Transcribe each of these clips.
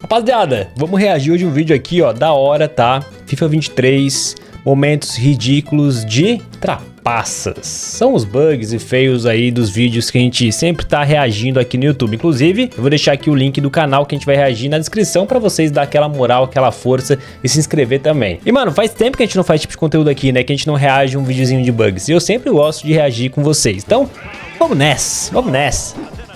Rapaziada, vamos reagir hoje um vídeo aqui, ó, da hora, tá? FIFA 23, momentos ridículos de trapaças. São os bugs e feios aí dos vídeos que a gente sempre tá reagindo aqui no YouTube. Inclusive, eu vou deixar aqui o link do canal que a gente vai reagir na descrição pra vocês dar aquela moral, aquela força e se inscrever também. E, mano, faz tempo que a gente não faz esse tipo de conteúdo aqui, né? Que a gente não reage um videozinho de bugs. E eu sempre gosto de reagir com vocês. Então, vamos nessa, vamos nessa.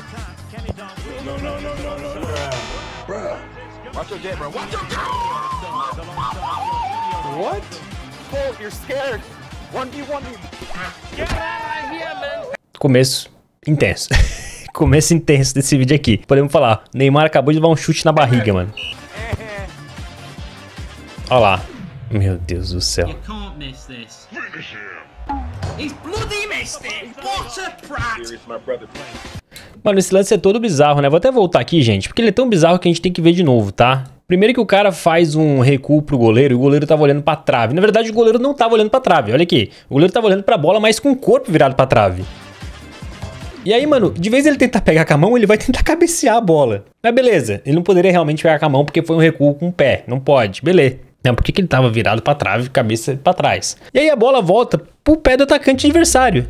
What? Oh, you're scared. 1v1. Get out of here, man. Começo intenso. Começo intenso desse vídeo aqui. Podemos falar, Neymar acabou de dar um chute na barriga, mano. Olha lá. Meu Deus do céu. Mano, esse lance é todo bizarro, né? Vou até voltar aqui, gente, porque ele é tão bizarro que a gente tem que ver de novo, tá? Primeiro que o cara faz um recuo pro goleiro e o goleiro tava olhando pra trave. Na verdade, o goleiro não tava olhando pra trave, olha aqui. O goleiro tava olhando pra bola, mas com o corpo virado pra trave. E aí, mano, de vez ele tentar pegar com a mão, ele vai tentar cabecear a bola. Mas beleza, ele não poderia realmente pegar com a mão porque foi um recuo com o pé. Não pode, beleza. Não, por que ele tava virado pra trave, cabeça pra trás? E aí a bola volta pro pé do atacante adversário.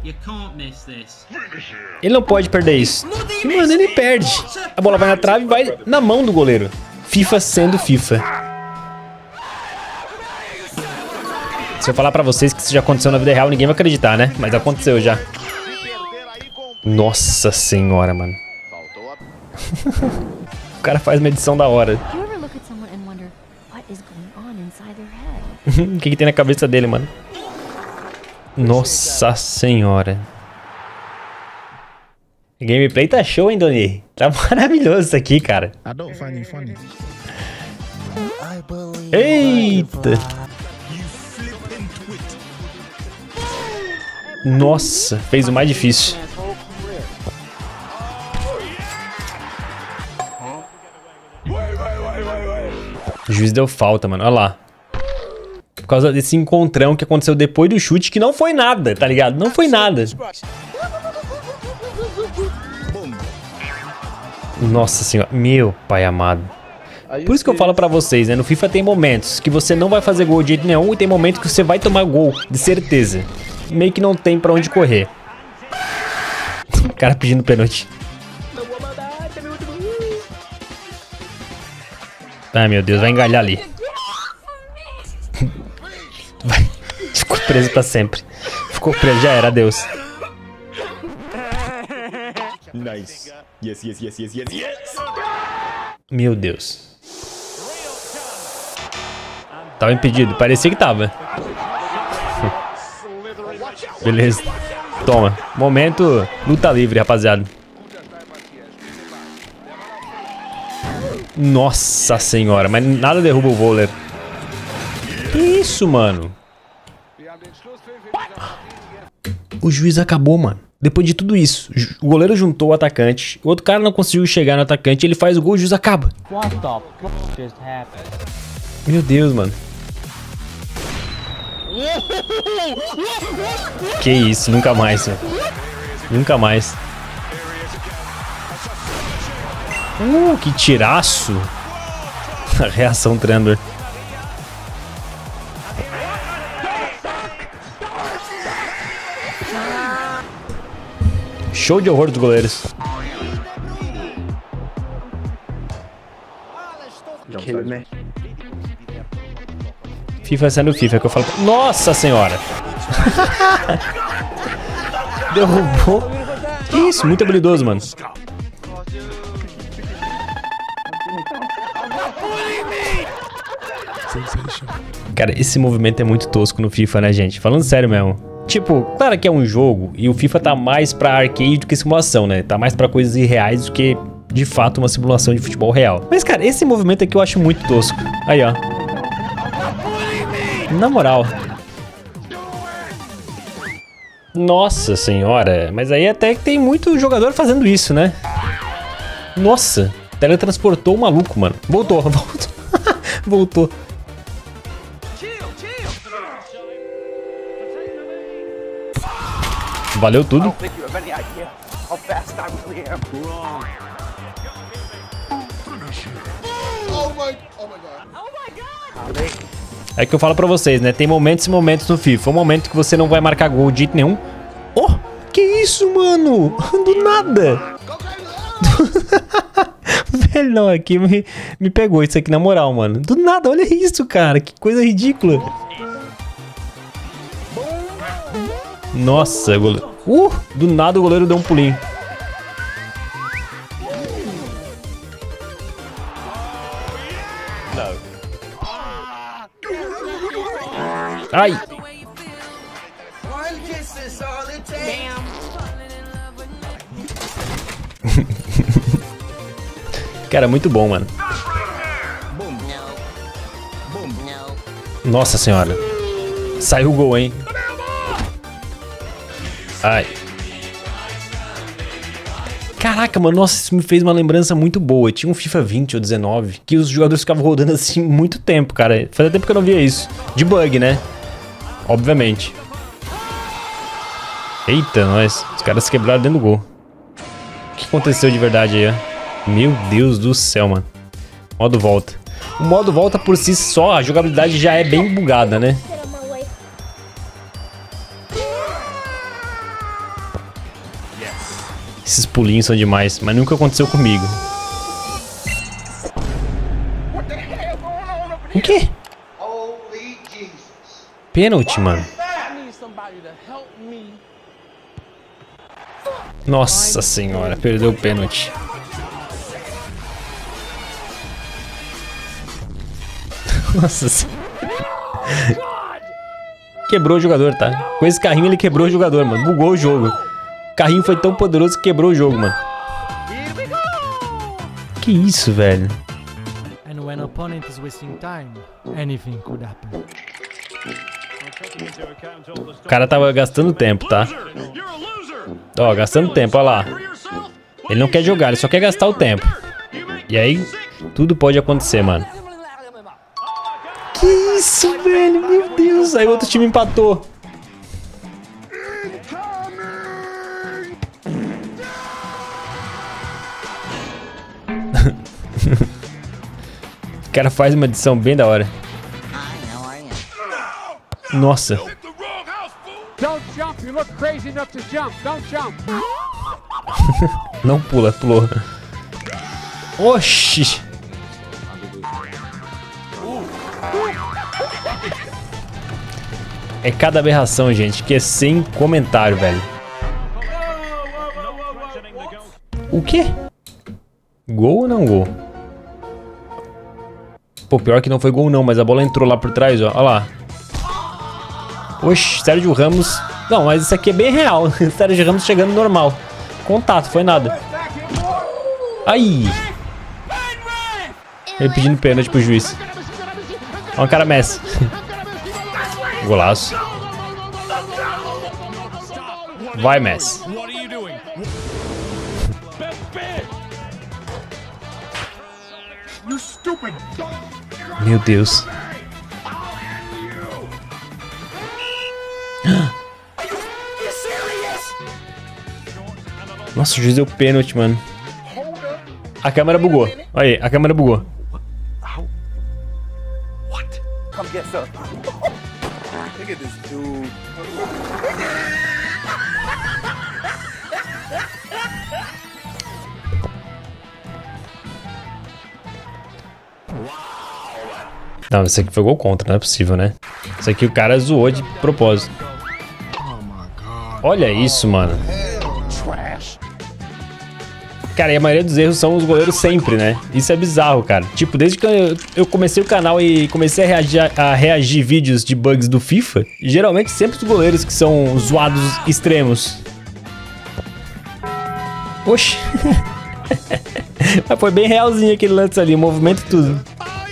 Ele não pode perder isso. E, mano, ele perde. A bola vai na trave e vai na mão do goleiro. FIFA sendo FIFA. Se eu falar pra vocês que isso já aconteceu na vida real, ninguém vai acreditar, né? Mas aconteceu já. Nossa senhora, mano. O cara faz uma edição da hora. O que tem na cabeça dele, mano? Nossa senhora. O gameplay tá show, hein, Doni? Tá maravilhoso isso aqui, cara. Eita! Nossa, fez o mais difícil. O juiz deu falta, mano. Olha lá. Por causa desse encontrão que aconteceu depois do chute, que não foi nada, tá ligado? Não foi nada. Nossa senhora, meu pai amado. Por isso que eu falo pra vocês, né? No FIFA tem momentos que você não vai fazer gol de jeito nenhum e tem momentos que você vai tomar gol, de certeza. Meio que não tem pra onde correr. O cara pedindo pênalti. Ai, meu Deus, vai engalhar ali. Vai. Ficou preso pra sempre. Ficou preso, já era, adeus. Nice. Yes. Meu Deus. Tava impedido, parecia que tava. Beleza. Toma. Momento luta livre, rapaziada. Nossa senhora, mas nada derruba o vôlei. Que isso, mano? O juiz acabou, mano. Depois de tudo isso, o goleiro juntou o atacante, o outro cara não conseguiu chegar no atacante, ele faz o gol e o juiz acaba. Meu Deus, mano. Que isso, nunca mais, mano. Nunca mais. Que tiraço. A reação tremenda. Show de horror dos goleiros. FIFA sendo FIFA, que eu falo. Nossa senhora! Derrubou. Que isso, muito habilidoso, mano. Cara, esse movimento é muito tosco no FIFA, né, gente? Falando sério mesmo. Tipo, claro que é um jogo e o FIFA tá mais pra arcade do que simulação, né? Tá mais pra coisas irreais do que, de fato, uma simulação de futebol real. Mas, cara, esse movimento aqui eu acho muito tosco. Aí, ó. Na moral. Nossa senhora. Mas aí até que tem muito jogador fazendo isso, né? Nossa. Teletransportou o maluco, mano. Voltou, voltou. Voltou. Valeu tudo. É que eu falo pra vocês, né? Tem momentos e momentos no FIFA. Um momento que você não vai marcar gol de jeito nenhum. Oh, que isso, mano? Do nada. Velho, não, aqui me pegou isso aqui na moral, mano. Do nada, olha isso, cara. Que coisa ridícula. Nossa, goleiro. Do nada o goleiro deu um pulinho. Ai. Cara, muito bom, mano. Nossa senhora. Saiu o gol, hein? Ai. Caraca, mano, nossa, isso me fez uma lembrança muito boa. Tinha um FIFA 20 ou 19 que os jogadores ficavam rodando assim muito tempo, cara. Fazia tempo que eu não via isso. De bug, né? Obviamente. Eita, nós. Os caras se quebraram dentro do gol. O que aconteceu de verdade aí, ó? Meu Deus do céu, mano. Modo volta. O modo volta por si só, a jogabilidade já é bem bugada, né? Esses pulinhos são demais, mas nunca aconteceu comigo. O quê? Pênalti, mano. Nossa senhora, perdeu o pênalti. Nossa senhora. Quebrou o jogador, tá? Com esse carrinho ele quebrou o jogador, mano. Bugou o jogo. O carrinho foi tão poderoso que quebrou o jogo, mano. Que isso, velho? And when opponent is wasting time, anything could happen. O cara tava gastando tempo, tá? Ó, gastando tempo, ó lá. Ele não quer jogar, ele só quer gastar o tempo. E aí, tudo pode acontecer, mano. Que isso, velho? Meu Deus. Aí o outro time empatou. O cara faz uma edição bem da hora. Nossa. Não pula, pulou. Oxi. É cada aberração, gente, que é sem comentário, velho. O quê? Gol ou não gol? Pô, pior que não foi gol não, mas a bola entrou lá por trás, ó. Olha lá. Oxi, Sérgio Ramos. Não, mas isso aqui é bem real. Sérgio Ramos chegando normal. Contato, foi nada. Ai. Ele pedindo pênalti pro juiz. Olha o cara Messi. Golaço. Vai, Messi. Meu Deus. Nossa, o juiz deu pênalti, mano. A câmera bugou. Olha aí, a câmera bugou. Come get some. Look at this dude. Não, isso aqui foi gol contra, não é possível, né? Isso aqui o cara zoou de propósito. Olha isso, mano. Cara, e a maioria dos erros são os goleiros sempre, né? Isso é bizarro, cara. Tipo, desde que eu comecei o canal e comecei a reagir vídeos de bugs do FIFA, geralmente sempre os goleiros que são zoados extremos. Oxi. Mas foi bem realzinho aquele lance ali, o movimento e tudo.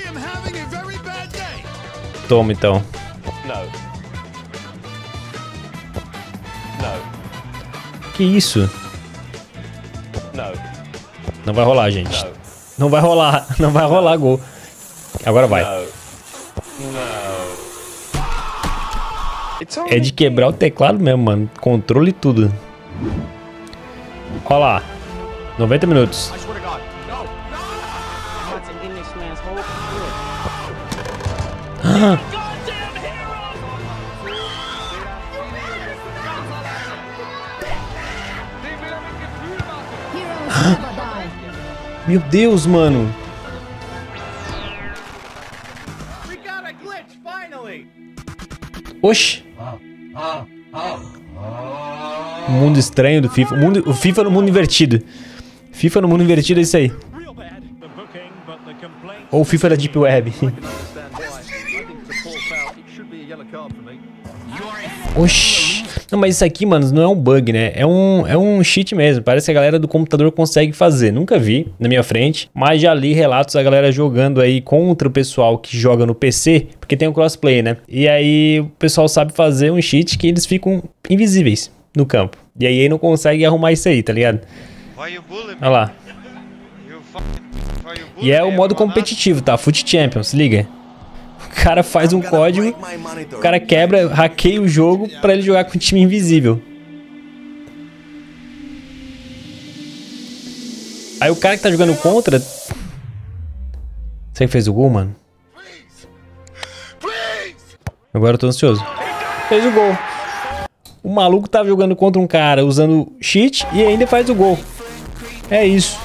Toma, então. Que isso? Não vai rolar, gente. Não vai rolar. Não vai rolar gol. Agora vai. É de quebrar o teclado mesmo, mano. Controle e tudo. Olha lá. 90 minutos. Meu Deus, mano. Oxi. O mundo estranho do FIFA. O FIFA no mundo invertido. FIFA no mundo invertido é isso aí. Ou o FIFA da Deep Web. Oxi. Não, mas isso aqui, mano, não é um bug, né? É um cheat mesmo. Parece que a galera do computador consegue fazer. Nunca vi na minha frente, mas já li relatos da galera jogando aí contra o pessoal que joga no PC, porque tem um crossplay, né? E aí o pessoal sabe fazer um cheat que eles ficam invisíveis no campo. E aí não consegue arrumar isso aí, tá ligado? Olha lá. E é o modo competitivo, tá? Foot Champions, liga. O cara faz um código, o cara quebra, hackeia o jogo pra ele jogar com um time invisível. Aí o cara que tá jogando contra... Você que fez o gol, mano? Agora eu tô ansioso. Fez o gol. O maluco tava jogando contra um cara usando cheat e ainda faz o gol. É isso.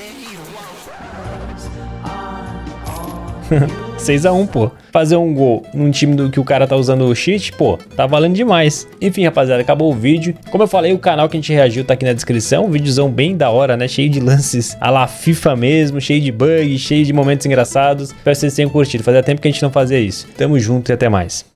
6-1, pô. Fazer um gol num time do que o cara tá usando o cheat, pô, tá valendo demais. Enfim, rapaziada, acabou o vídeo. Como eu falei, o canal que a gente reagiu tá aqui na descrição. Um videozão bem da hora, né? Cheio de lances à la FIFA mesmo, cheio de bugs, cheio de momentos engraçados. Espero que vocês tenham curtido. Fazia tempo que a gente não fazia isso. Tamo junto e até mais.